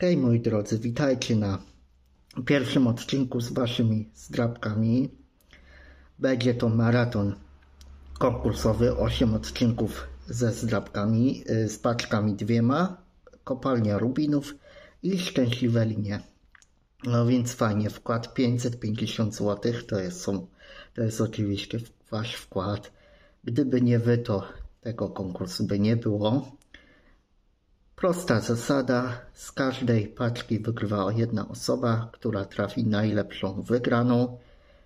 Hej moi drodzy, witajcie na pierwszym odcinku z waszymi zdrabkami. Będzie to maraton konkursowy, 8 odcinków ze zdrabkami, z paczkami 2, kopalnia rubinów i szczęśliwe linie. No więc fajnie, wkład 550 zł to jest oczywiście wasz wkład. Gdyby nie wy, to tego konkursu by nie było. Prosta zasada, z każdej paczki wygrywa jedna osoba, która trafi najlepszą wygraną.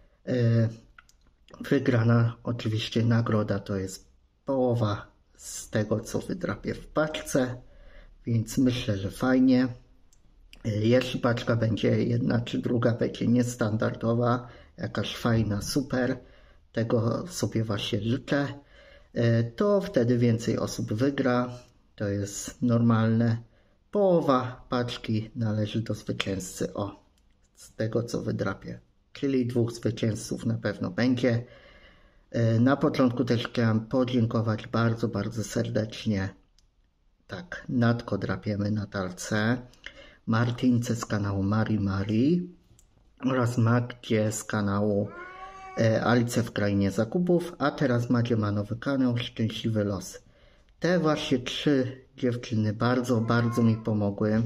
Wygrana oczywiście nagroda to jest połowa z tego, co wydrapię w paczce, więc myślę, że fajnie. Jeśli paczka będzie jedna czy druga, będzie niestandardowa, jakaś fajna, super, tego sobie właśnie życzę, to wtedy więcej osób wygra. To jest normalne. Połowa paczki należy do zwycięzcy. Z tego co wydrapię. Czyli 2 zwycięzców na pewno będzie. Na początku też chciałem podziękować bardzo, bardzo serdecznie. Tak, Natko drapiemy Natalce, Martince z kanału Mari oraz Magdzie z kanału Alice w Krainie Zakupów. A teraz Madzie ma nowy kanał Szczęśliwy Los. Te właśnie 3 dziewczyny bardzo, bardzo mi pomogły,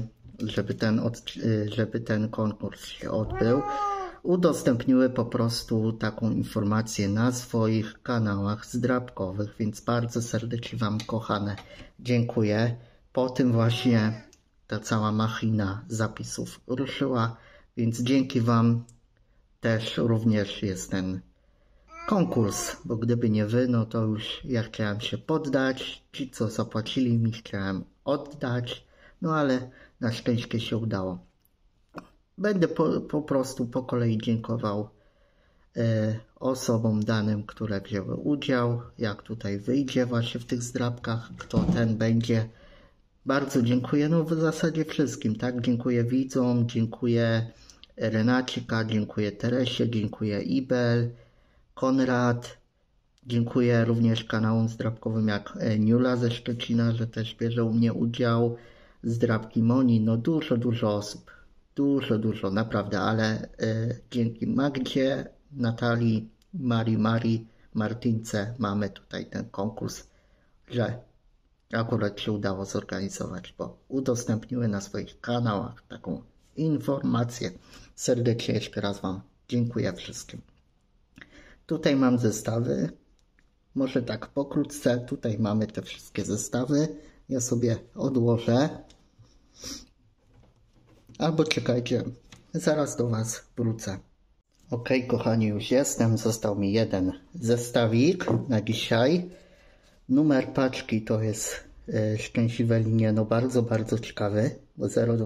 żeby ten konkurs się odbył. Udostępniły po prostu taką informację na swoich kanałach zdrabkowych, więc bardzo serdecznie wam, kochane, dziękuję. Po tym właśnie ta cała machina zapisów ruszyła, więc dzięki wam też również jest ten konkurs, bo gdyby nie wy, no to już ja chciałem się poddać, ci co zapłacili mi chciałem oddać, no ale na szczęście się udało. Będę po prostu po kolei dziękował osobom danym, które wzięły udział, jak tutaj wyjdzie właśnie w tych zdrabkach, kto ten będzie. Bardzo dziękuję, no w zasadzie wszystkim, tak? Dziękuję widzom, dziękuję Renacika, dziękuję Teresie, dziękuję Ibel, Konrad, dziękuję również kanałom zdrabkowym jak Niula ze Szczecina, że też bierze u mnie udział, zdrabki Moni, no dużo osób, dużo, naprawdę, ale dzięki Magdzie, Natalii, Mari, Martince mamy tutaj ten konkurs, że akurat się udało zorganizować, bo udostępniły na swoich kanałach taką informację. Serdecznie jeszcze raz wam dziękuję wszystkim. Tutaj mam zestawy, może tak pokrótce, tutaj mamy te wszystkie zestawy, ja sobie odłożę, albo czekajcie, zaraz do was wrócę. Ok, kochani, już jestem, został mi jeden zestawik na dzisiaj. Numer paczki to jest szczęśliwe linie, no bardzo ciekawy, bo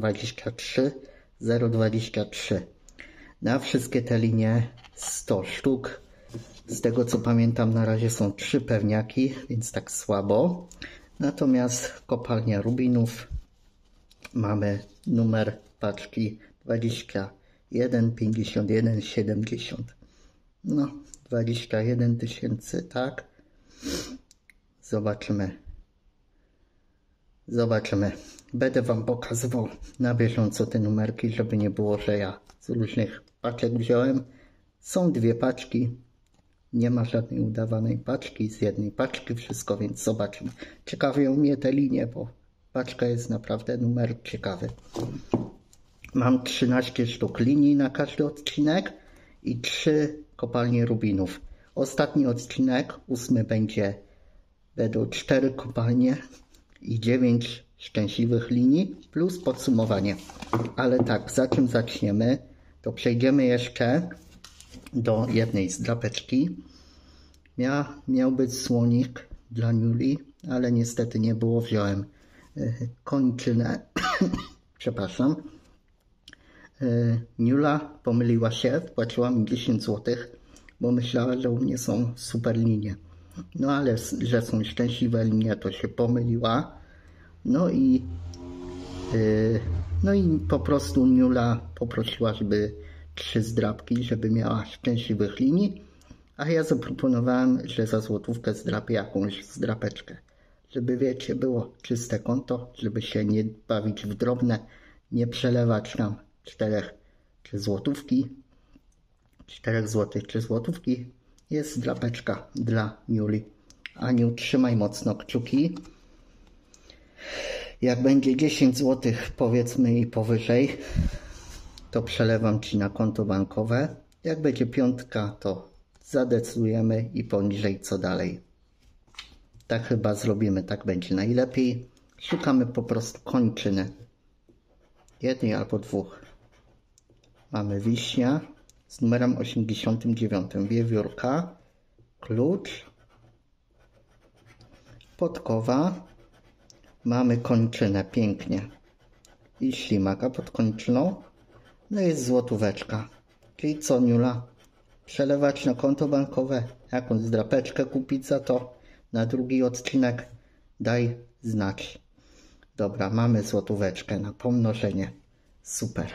023. Na wszystkie te linie 100 sztuk. Z tego co pamiętam, na razie są 3 pewniaki, więc tak słabo. Natomiast kopalnia rubinów, mamy numer paczki 21 51 70. No, 21 000, tak. Zobaczymy. Będę wam pokazywał na bieżąco te numerki, żeby nie było, że ja z różnych paczek wziąłem. Są 2 paczki. Nie ma żadnej udawanej paczki, z jednej paczki wszystko, więc zobaczymy. Ciekawią mnie te linie, bo paczka jest naprawdę numer ciekawy. Mam 13 sztuk linii na każdy odcinek i 3 kopalnie rubinów. Ostatni odcinek, 8 będą 4 kopalnie i 9 szczęśliwych linii plus podsumowanie. Ale tak, zanim zaczniemy, to przejdziemy jeszcze do jednej zdrapeczki. Miał być słonik dla Niuli, ale niestety nie było. Wziąłem kończynę. Przepraszam. Niula pomyliła się, wpłaciła mi 10 zł, bo myślała, że u mnie są super linie. No ale że są szczęśliwe linie, to się pomyliła. No i po prostu Niula poprosiła, żeby 3 zdrapki, żeby miała szczęśliwych linii, a ja zaproponowałem, że za złotówkę zdrapię jakąś zdrapeczkę, żeby wiecie, było czyste konto, żeby się nie bawić w drobne, nie przelewać nam 4 czy złotówki. 4 złotych czy złotówki. Jest drapeczka dla Niuli. Aniu, trzymaj mocno kciuki. Jak będzie 10 zł, powiedzmy i powyżej, to przelewam Ci na konto bankowe. Jak będzie 5, to zadecydujemy i poniżej co dalej. Tak chyba zrobimy, tak będzie najlepiej. Szukamy po prostu kończyny. 1 albo 2. Mamy wiśnia z numerem 89. Wiewiórka, klucz, podkowa. Mamy kończynę, pięknie. I ślimaka pod kończyną. No jest złotóweczka. Czyli co, Niula? Przelewać na konto bankowe? Jakąś drapeczkę kupić za to? Na drugi odcinek? Daj znać. Dobra, mamy złotóweczkę na pomnożenie. Super.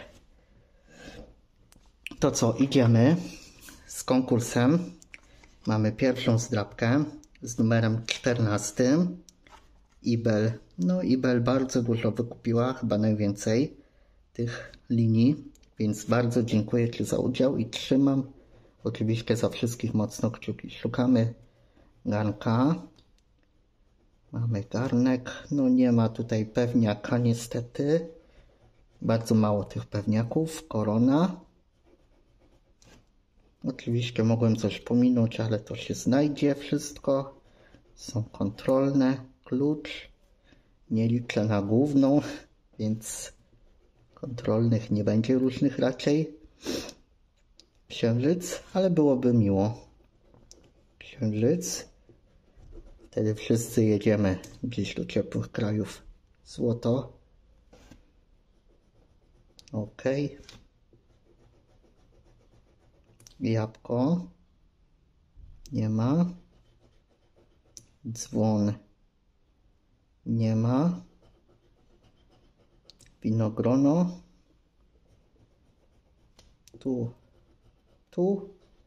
To co, idziemy z konkursem. Mamy pierwszą zdrapkę z numerem 14. Ibel. No Ibel bardzo dużo wykupiła, chyba najwięcej tych linii, więc bardzo dziękuję Ci za udział i trzymam oczywiście za wszystkich mocno kciuki. Szukamy garnka. Mamy garnek. No nie ma tutaj pewniaka niestety. Bardzo mało tych pewniaków. Korona. Oczywiście mogłem coś pominąć, ale to się znajdzie wszystko. Są kontrolne. Klucz. Nie liczę na główną, więc kontrolnych nie będzie różnych raczej. Księżyc, ale byłoby miło. Księżyc. Wtedy wszyscy jedziemy gdzieś do ciepłych krajów. Złoto. Ok. Jabłko. Nie ma. Dzwon. Nie ma. Winogrono. Tu.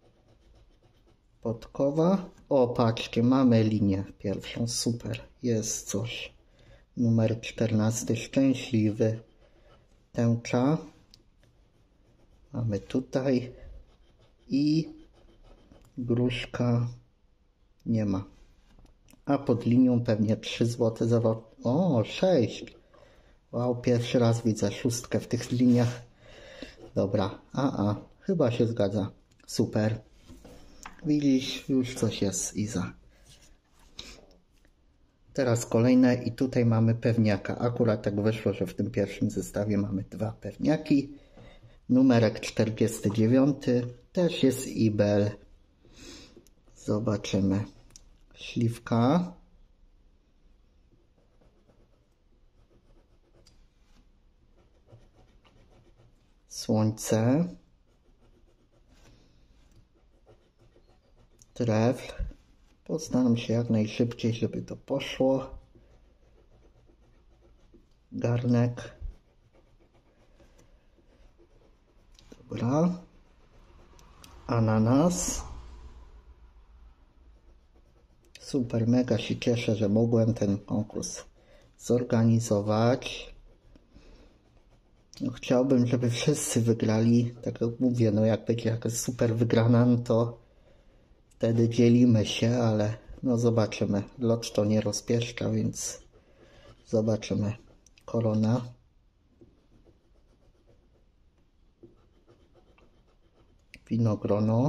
Podkowa. O, patrzcie, mamy linię pierwszą. Super. Jest coś. Numer 14. Szczęśliwy. Tęcza. Mamy tutaj. I gruszka. Nie ma. A pod linią pewnie 3 zł za... O, 6. Wow, pierwszy raz widzę 6 w tych liniach. Dobra, chyba się zgadza. Super. Widzisz, już coś jest, Iza. Teraz kolejne i tutaj mamy pewniaka. Akurat tak wyszło, że w tym pierwszym zestawie mamy 2 pewniaki. Numerek 49. Też jest Ibel. Zobaczymy. Śliwka. Słońce. Trefl. Postaram się jak najszybciej, żeby to poszło. Garnek. Dobra. Ananas. Super, mega się cieszę, że mogłem ten konkurs zorganizować. No, chciałbym, żeby wszyscy wygrali. Tak jak mówię, no jak będzie jakaś super wygrana, no to wtedy dzielimy się, ale no zobaczymy. Lot to nie rozpieszcza, więc zobaczymy. Korona. Winogrono.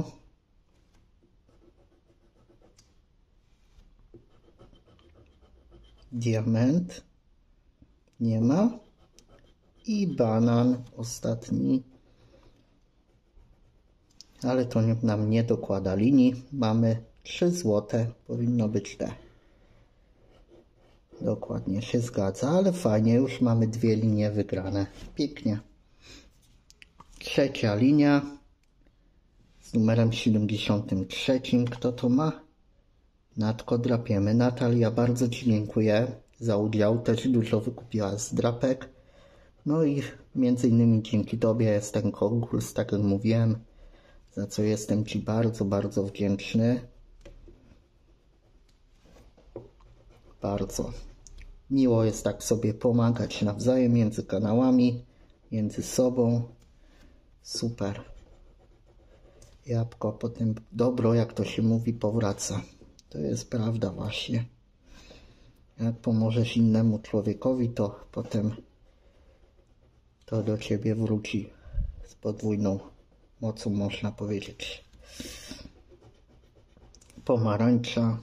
Diament. Nie ma. I banan ostatni. Ale to nam nie dokłada linii. Mamy 3 zł. Powinno być te. Dokładnie się zgadza, ale fajnie. Już mamy 2 linie wygrane. Pięknie. Trzecia linia. Z numerem 73. Kto to ma? Natko, drapiemy. Natalia, bardzo Ci dziękuję za udział. Też dużo wykupiła z drapek. No i między innymi dzięki Tobie jest ten konkurs, tak jak mówiłem, za co jestem Ci bardzo, bardzo wdzięczny. Bardzo. Miło jest tak sobie pomagać nawzajem między kanałami. między sobą. Super. Jabłko potem dobro, jak to się mówi, powraca. To jest prawda właśnie. Jak pomożesz innemu człowiekowi, to potem to do ciebie wróci z podwójną mocą, można powiedzieć. Pomarańcza.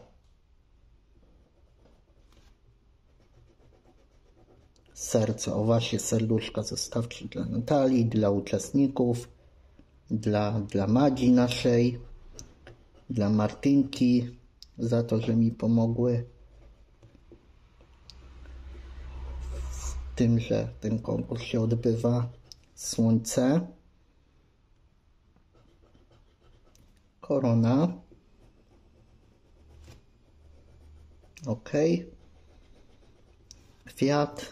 Serce, o właśnie, serduszka zostawcie dla Natalii, dla uczestników, dla Madzi naszej, dla Martynki, za to, że mi pomogły z tym, że ten konkurs się odbywa. Słońce, korona, ok, kwiat,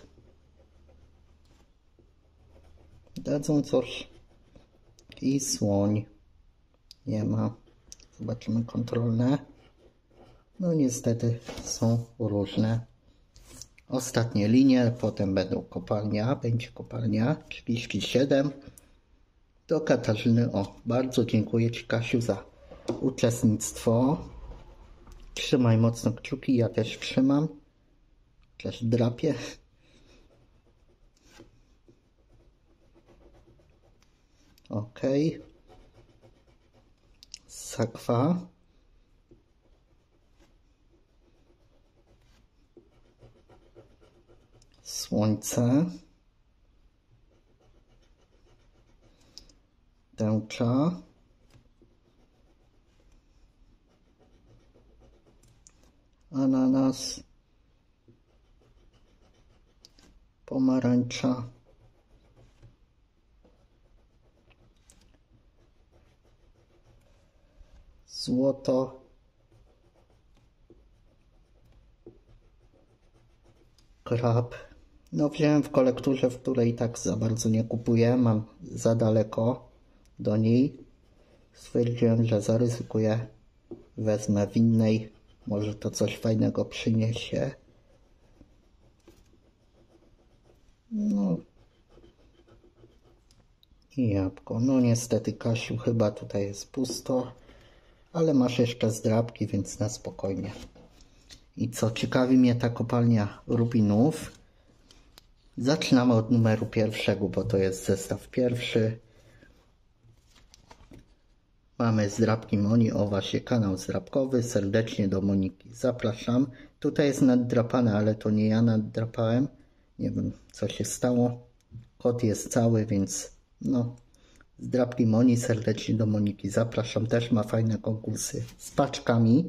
dadzą coś i słoń, nie ma. Zobaczymy kontrolne. No niestety są różne. Ostatnie linie, potem będą kopalnia, będzie kopalnia 37. Do Katarzyny, o, bardzo dziękuję Ci, Kasiu, za uczestnictwo. Trzymaj mocno kciuki, ja też trzymam. Chociaż drapię. Ok. Sakwa. Słońce. Tęcza. Ananas. Pomarańcza. Złoto. Krab. No wziąłem w kolekturze, w której tak za bardzo nie kupuję. Mam za daleko do niej. Stwierdziłem, że zaryzykuję. Wezmę w innej. Może to coś fajnego przyniesie. No. I jabłko. No niestety, Kasiu, chyba tutaj jest pusto. Ale masz jeszcze zdrabki, więc na spokojnie. I co, ciekawi mnie ta kopalnia rubinów. Zaczynamy od numeru pierwszego, bo to jest zestaw pierwszy. Mamy zdrabki Moni, o właśnie, kanał zdrabkowy. Serdecznie do Moniki zapraszam. Tutaj jest naddrapane, ale to nie ja naddrapałem. Nie wiem, co się stało. Kod jest cały, więc no. Zdrabki Moni, serdecznie do Moniki zapraszam. Też ma fajne konkursy z paczkami,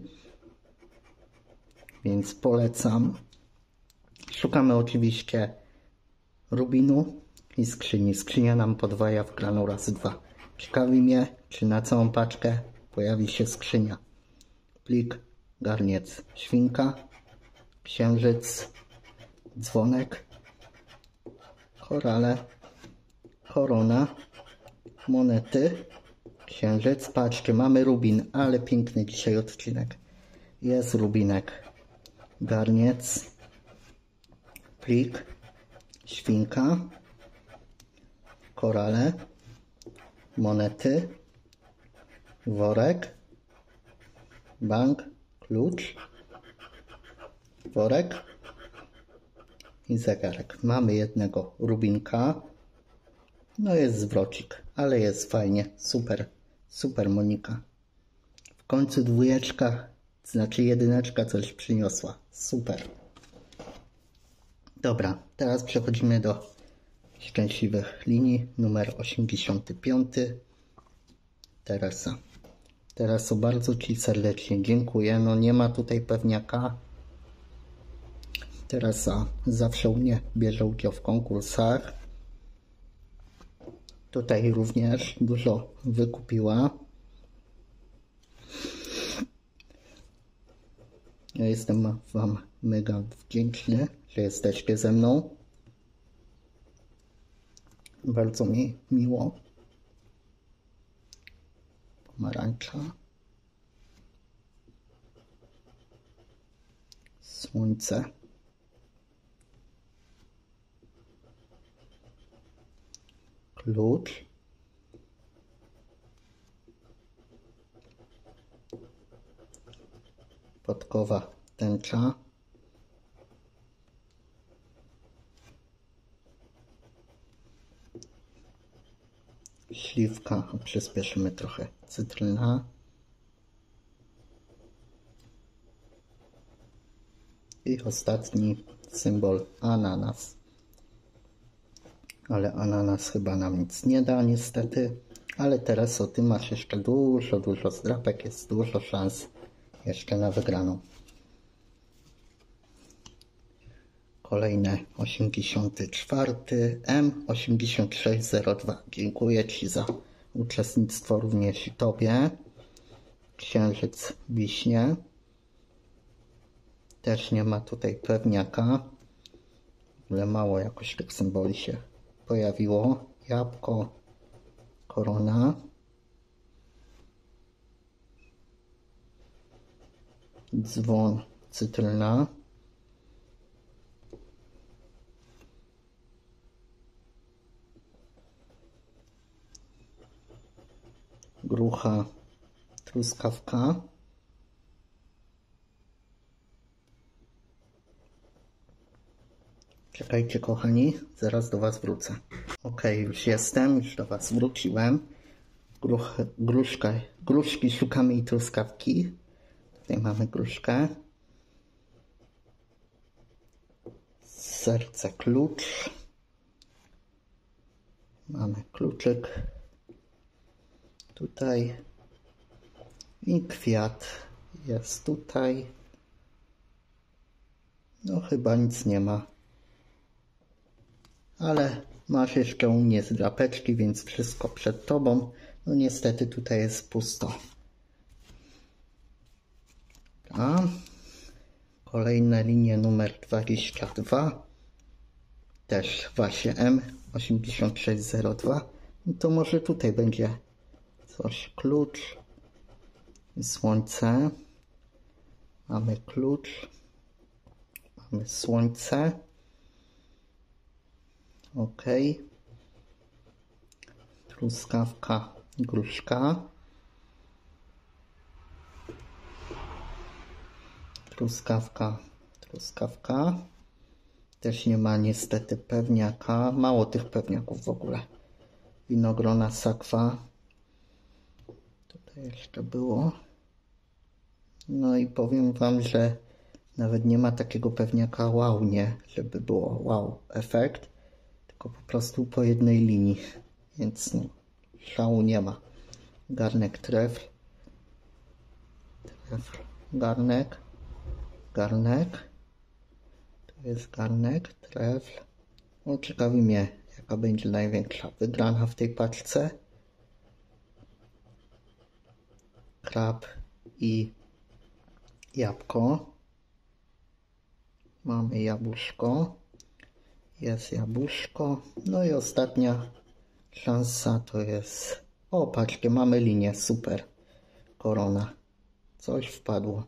więc polecam. Szukamy oczywiście rubinu i skrzyni. Skrzynia nam podwaja wgraną razy 2. Ciekawi mnie, czy na całą paczkę pojawi się skrzynia. Plik, garniec, świnka, księżyc, dzwonek, korale, korona, monety, księżyc. Patrzcie, mamy rubin, ale piękny dzisiaj odcinek. Jest rubinek, garniec, plik, świnka, korale, monety, worek, bank, klucz, worek i zegarek. Mamy jednego rubinka. No jest zwrocik, ale jest fajnie. Super, super Monika. W końcu dwójeczka, znaczy jedyneczka coś przyniosła. Super. Dobra, teraz przechodzimy do szczęśliwych linii. Numer 85. Teresa. Tereso, bardzo Ci serdecznie dziękuję. No nie ma tutaj pewniaka. Teresa zawsze u mnie bierze udział w konkursach. Tutaj również dużo wykupiła. Ja jestem Wam mega wdzięczny, że jesteście ze mną. Bardzo mi miło. Pomarańcza. Słońce. klucz, podkowa tęcza, śliwka, przyspieszymy trochę, cytryna, i ostatni symbol ananas. Ale ananas chyba nam nic nie da niestety, ale teraz o tym masz jeszcze dużo zdrapek, jest dużo szans jeszcze na wygraną. Kolejne 84 M8602. Dziękuję Ci za uczestnictwo, również i Tobie. Księżyc wiśnie. Też nie ma tutaj pewniaka, ale mało jakoś tych symboli się pojawiło. Jabłko, korona, dzwon, cytryna, grucha, truskawka, czekajcie kochani, zaraz do Was wrócę. Ok, już jestem, już do Was wróciłem. Gruszki szukamy i truskawki. Tutaj mamy gruszkę. Serce, klucz. Mamy kluczyk. Tutaj. I kwiat jest tutaj. No chyba nic nie ma. Ale masz jeszcze u mnie zdrapeczki, więc wszystko przed Tobą. No niestety tutaj jest pusto. A kolejne linie numer 22. Też właśnie M8602. No to może tutaj będzie coś. Klucz. Słońce. Mamy klucz. Mamy słońce. Ok. Truskawka, gruszka. Truskawka. Też nie ma niestety pewniaka. Mało tych pewniaków w ogóle. Winogrona, sakwa. Tutaj jeszcze było. No i powiem Wam, że nawet nie ma takiego pewniaka wow, nie, żeby było wow efekt, tylko po prostu po jednej linii, więc no, szału nie ma. Garnek, trefl, garnek, to jest garnek, trefl. No, ciekawi mnie, jaka będzie największa wygrana w tej paczce. Krab i jabłko. Mamy jabłuszko. Jest jabłuszko. No i ostatnia szansa to jest... O, patrzcie, mamy linię. Super. Korona. Coś wpadło.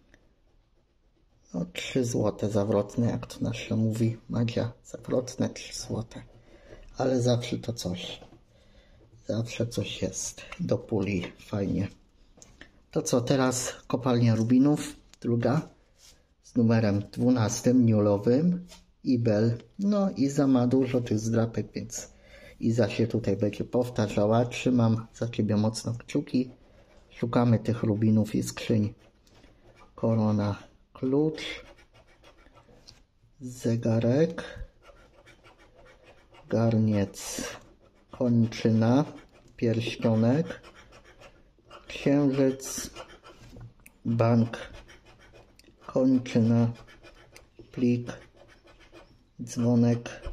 No 3 złote zawrotne, jak to nasze mówi Madzia. Zawrotne 3 złote. Ale zawsze to coś. Zawsze coś jest. Do puli. Fajnie. To co, teraz kopalnia rubinów. Druga. Z numerem 12 niulowym. Ibel. No Iza ma dużo tych zdrapek, więc Iza się tutaj będzie powtarzała. Trzymam za Ciebie mocno kciuki. Szukamy tych rubinów i skrzyń. Korona, klucz. Zegarek. Garniec, kończyna. Pierścionek. Księżyc. Bank. Kończyna. Plik. Dzwonek.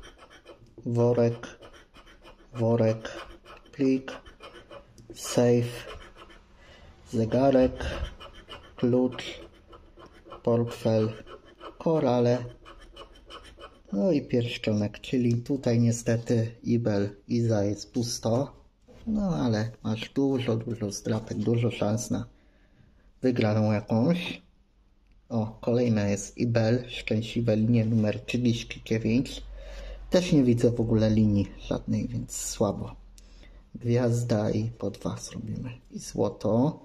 Worek. Plik. Safe. Zegarek. Klucz. Portfel. Korale. No i pierścionek, czyli tutaj niestety Iza jest pusto. No ale masz dużo zdrapek, dużo szans na wygraną jakąś. O, kolejna jest Ibel, szczęśliwe linie numer 39. Też nie widzę w ogóle linii żadnej, więc słabo. Gwiazda i po 2 zrobimy. I złoto.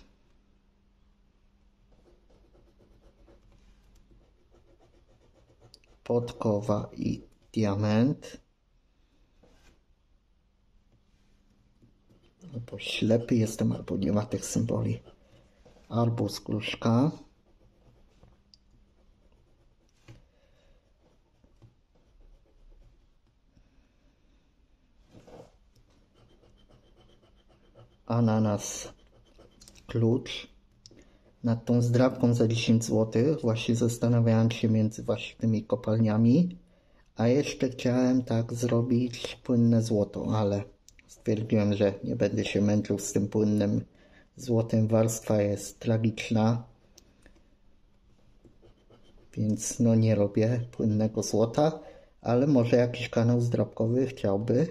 Podkowa i diament. Albo ślepy jestem, albo nie ma tych symboli. Arbuz, gruszka. Ananas, klucz. Nad tą zdrabką za 10 zł właśnie zastanawiałem się między właśnie tymi kopalniami, a jeszcze chciałem tak zrobić płynne złoto, ale stwierdziłem, że nie będę się męczył z tym płynnym złotem. Warstwa jest tragiczna, więc no nie robię płynnego złota, ale może jakiś kanał zdrabkowy chciałby.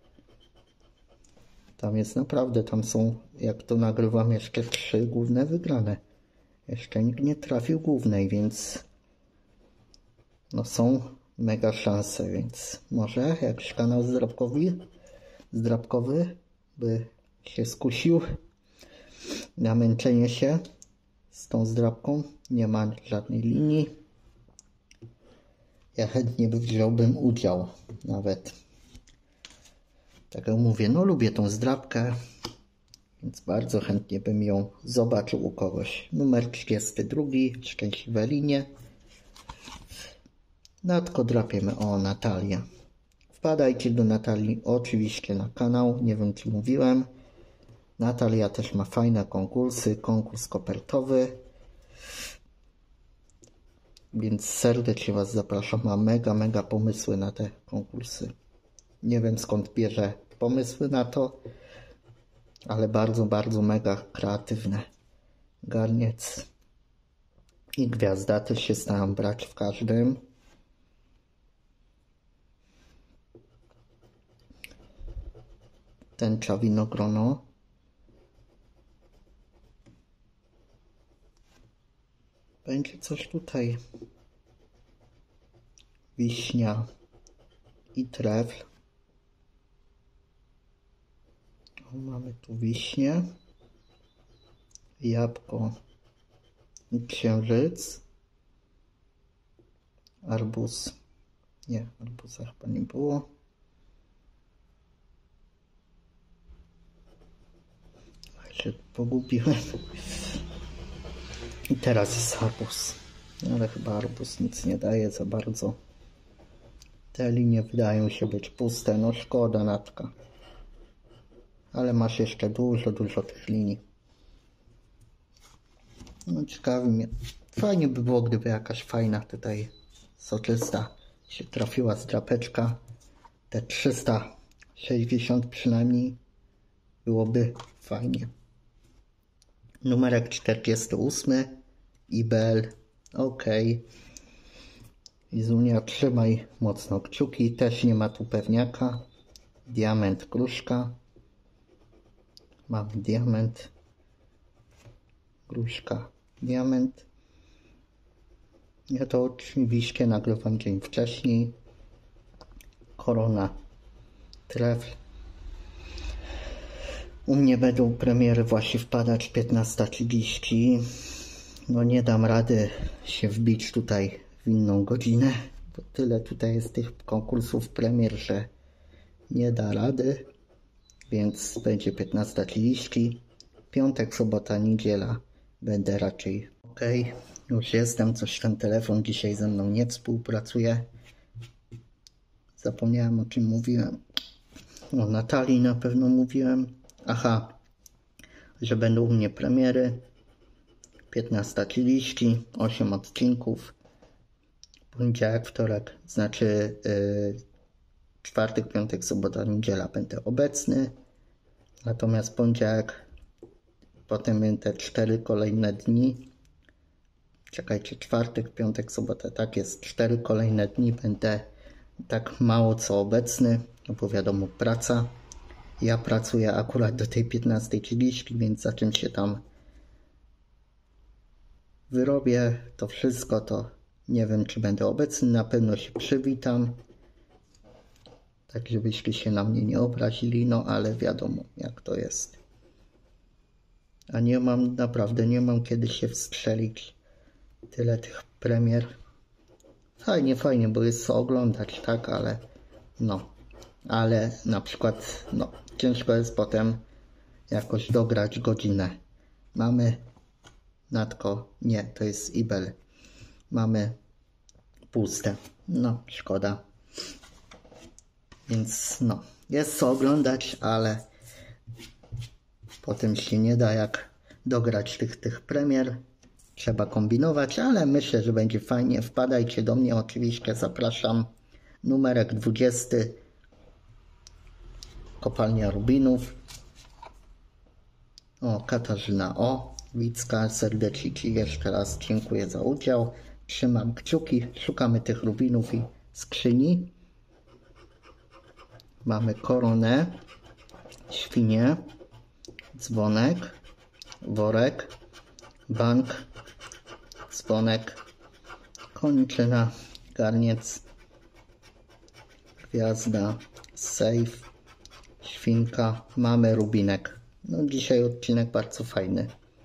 Tam jest naprawdę, tam są, jak to nagrywam, jeszcze 3 główne wygrane. Jeszcze nikt nie trafił głównej, więc no są mega szanse, więc może jakiś kanał zdrabkowy by się skusił na męczenie się z tą zdrabką. Nie ma żadnej linii. Ja chętnie wziąłbym udział nawet. Tak jak mówię, no lubię tą zdrabkę, więc bardzo chętnie bym ją zobaczył u kogoś. Numer 32, szczęśliwe linie. Natko drapiemy, o Natalia. Wpadajcie do Natalii oczywiście na kanał, nie wiem czy mówiłem. Natalia też ma fajne konkursy, konkurs kopertowy. Więc serdecznie Was zapraszam, ma mega pomysły na te konkursy. Nie wiem skąd bierze pomysły na to, ale bardzo mega kreatywne. Garniec i gwiazda też się staram brać w każdym. Tęcza, winogrono. Będzie coś tutaj. Wiśnia i trefl. O, mamy tu wiśnię, jabłko i księżyc. Arbuz. Nie, arbuza chyba nie było. Się pogubiłem. I teraz jest arbuz. Ale chyba arbuz nic nie daje za bardzo. Te linie wydają się być puste. No szkoda, Natka. Ale masz jeszcze dużo tych linii. No ciekawi mnie. Fajnie by było, gdyby jakaś fajna tutaj soczysta się trafiła zdrapeczka. Te 360 przynajmniej byłoby fajnie. Numerek 48. IBL. Ok. Izunia, trzymaj mocno kciuki. Też nie ma tu pewniaka. Diament, gruszka. Mamy diament. Gruszka, diament. Ja to oczywiście nagrywam dzień wcześniej. Korona, trefl. U mnie będą premiery właśnie wpadać 15:30. No nie dam rady się wbić tutaj w inną godzinę, bo tyle tutaj jest tych konkursów premier, że nie da rady. Więc będzie 15:30. Piątek, sobota, niedziela będę raczej ok. Już jestem, coś ten telefon dzisiaj ze mną nie współpracuje. Zapomniałem o czym mówiłem. O Natalii na pewno mówiłem. Aha, że będą u mnie premiery. 15:30, 8 odcinków. Poniedziałek, wtorek, znaczy czwartek, piątek, sobota, niedziela będę obecny. Natomiast poniedziałek, potem będę 4 kolejne dni. Czekajcie, czwartek, piątek, sobota, tak jest, 4 kolejne dni będę tak mało co obecny, no bo wiadomo, praca. Ja pracuję akurat do tej 15:30, więc za czym się tam wyrobię to wszystko, to nie wiem czy będę obecny, na pewno się przywitam Tak żebyście się na mnie nie obrazili, no ale wiadomo jak to jest. A naprawdę nie mam kiedy się wstrzelić. Tyle tych premier. Fajnie, bo jest co oglądać, tak, ale na przykład, ciężko jest potem jakoś dograć godzinę. Mamy Natko, nie, to jest Ibel. Mamy puste, szkoda. Więc jest co oglądać, ale potem się nie da jak dograć tych premier. Trzeba kombinować, ale myślę, że będzie fajnie. Wpadajcie do mnie oczywiście, zapraszam. Numerek 20. Kopalnia Rubinów. O, Katarzyna Wicka, serdecznie Ci jeszcze raz dziękuję za udział. Trzymam kciuki, szukamy tych rubinów i skrzyni. Mamy koronę, świnię, dzwonek, worek, bank, dzwonek, kończyna, garniec, gwiazda, safe, świnka, mamy rubinek. Dzisiaj odcinek bardzo fajny.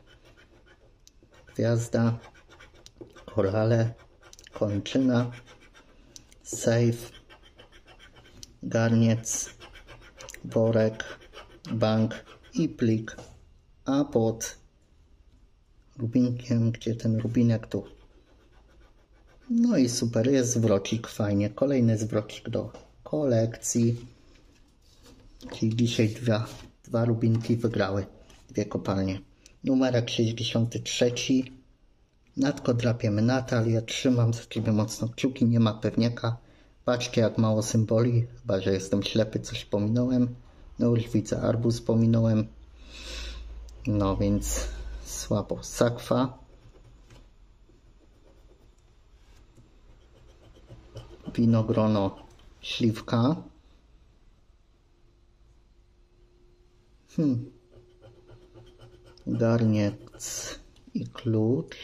Gwiazda, korale, kończyna, safe, garniec, worek, bank i plik. A pod rubinkiem, gdzie ten rubinek tu. No i super, jest zwrocik, fajnie. Kolejny zwrocik do kolekcji. Czyli dzisiaj dwa rubinki wygrały. 2 kopalnie. Numerek 63. Natko, drapiemy Natalię. Trzymam za Ciebie mocno kciuki. Nie ma pewniaka. Patrzcie jak mało symboli. Chyba że jestem ślepy, coś pominąłem. No już widzę, arbuz pominąłem. No więc słabo. Sakwa. Winogrono, śliwka. Garniec i klucz.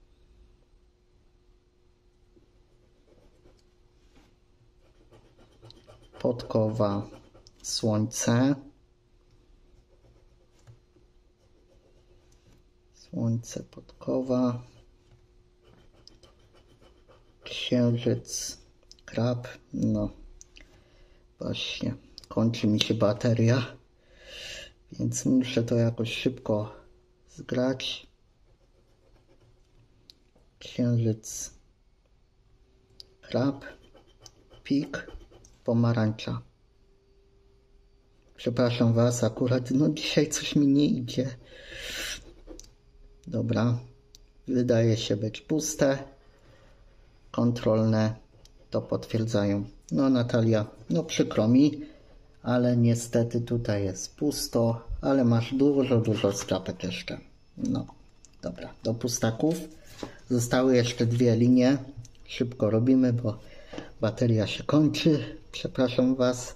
Podkowa, słońce. Słońce, podkowa. Księżyc, krab. No właśnie, kończy mi się bateria, więc muszę to jakoś szybko zgrać. Księżyc, krab, pik, pomarańcza. Przepraszam Was, akurat dzisiaj coś mi nie idzie. Dobra, wydaje się być puste. Kontrolne to potwierdzają. Natalia, przykro mi, ale niestety tutaj jest pusto, ale masz dużo skrapek jeszcze. Dobra, do pustaków. Zostały jeszcze 2 linie. Szybko robimy, bo bateria się kończy. Przepraszam Was.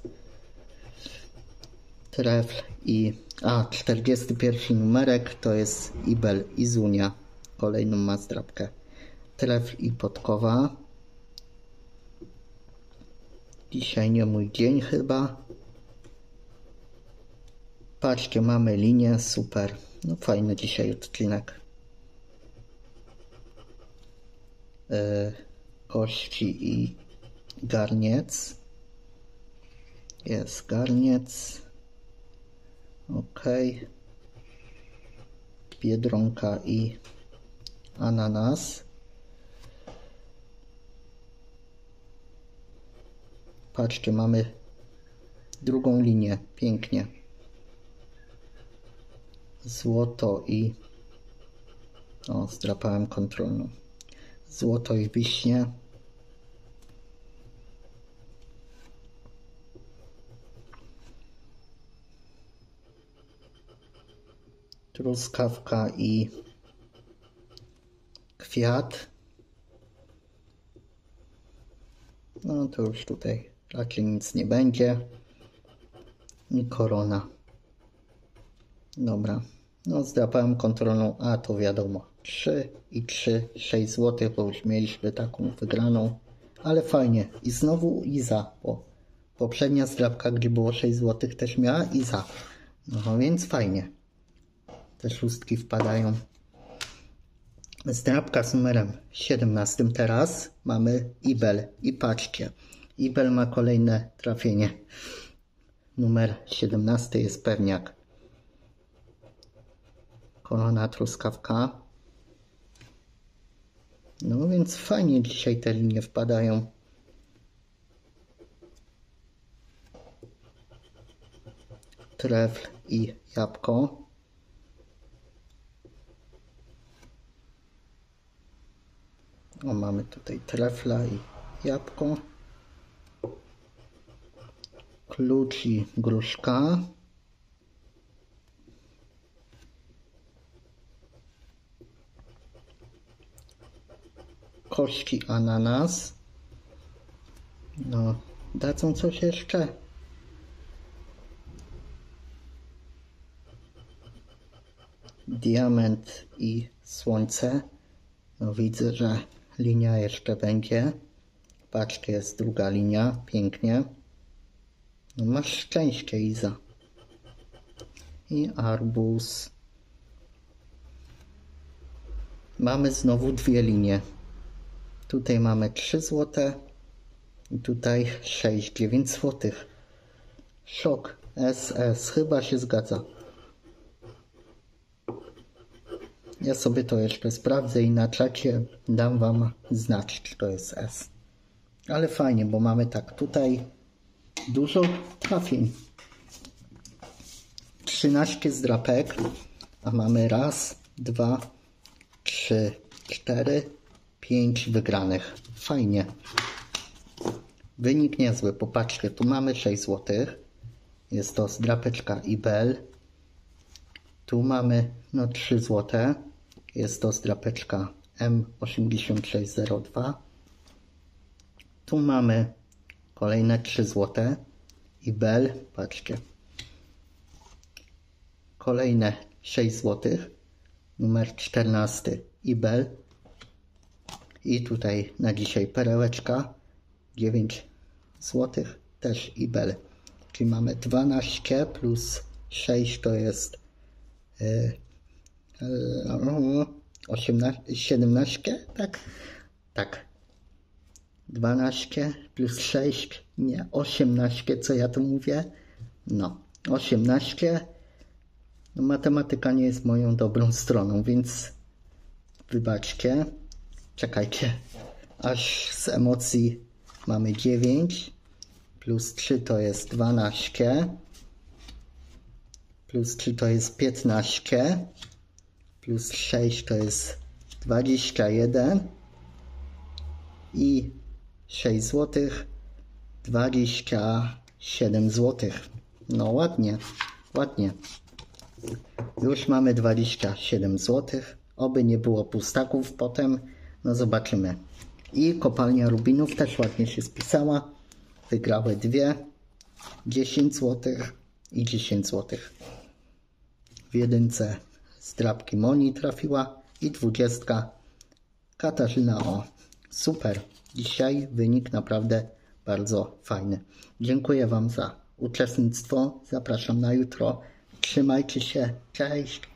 Trefl i... 41 numerek to jest Ibel i Zunia. Kolejną ma zdrabkę. Trefl i podkowa. Dzisiaj nie mój dzień chyba. Patrzcie, mamy linię, super. Fajny dzisiaj odcinek. Kości i garniec. Jest garniec. Ok. Biedronka i ananas. Patrzcie, mamy drugą linię. Pięknie. Złoto i... zdrapałem kontrolną. Złoto i wiśnie. Truskawka i kwiat. To już tutaj raczej nic nie będzie. I korona. Dobra. Zdrapałem kontrolną, to wiadomo. 3 i 3, 6 zł, bo już mieliśmy taką wygraną. Ale fajnie. I znowu Iza. Poprzednia zdrabka, gdzie było 6 zł, też miała Iza. No więc fajnie. Te szóstki wpadają. Zdrabka z numerem 17 teraz. Mamy Ibel. I patrzcie. Ibel ma kolejne trafienie. Numer 17 jest pewniak. Korona truskawka. No więc fajnie dzisiaj te linie wpadają. Trefl i jabłko. O, mamy tutaj trefla i jabłko. Klucz i gruszka. Kości ananas. No, dadzą coś jeszcze? Diament i słońce. No widzę, że linia jeszcze będzie. Patrzcie, jest druga linia. Pięknie. No masz szczęście, Iza. I arbuz. Mamy znowu dwie linie. Tutaj mamy 3 zł. I tutaj 6, 9 zł. Szok. SS. Chyba się zgadza. Ja sobie to jeszcze sprawdzę i na czacie dam wam znać, czy to jest S. Ale fajnie, bo mamy tak tutaj dużo trafień. 13 zdrapek, a mamy raz, 2, 3, 4, 5 wygranych. Fajnie. Wynik niezły. Popatrzcie, tu mamy 6 zł. Jest to zdrapeczka Ibel. Tu mamy 3 zł. Jest to zdrapeczka M8602. Tu mamy kolejne 3 zł. Ibel, patrzcie. Kolejne 6 zł. Numer 14 Ibel. I tutaj na dzisiaj perełeczka 9 zł. Też Ibel. Czyli mamy 12 plus 6 to jest 18, 17, tak? Tak. 12 plus 6, nie 18, co ja tu mówię? No, 18. No, matematyka nie jest moją dobrą stroną, więc wybaczcie. Czekajcie, aż z emocji mamy 9, plus 3 to jest 12, plus 3 to jest 15, plus 6 to jest 21 i 6 zł, 27 zł. No ładnie, ładnie. Już mamy 27 zł. Oby nie było pustaków potem. No zobaczymy. I kopalnia rubinów też ładnie się spisała. Wygrały dwie. 10 zł i 10 zł. W jedynce zdrabki Moni trafiła i 20 Katarzyna O. Super. Dzisiaj wynik naprawdę bardzo fajny. Dziękuję wam za uczestnictwo. Zapraszam na jutro. Trzymajcie się. Cześć.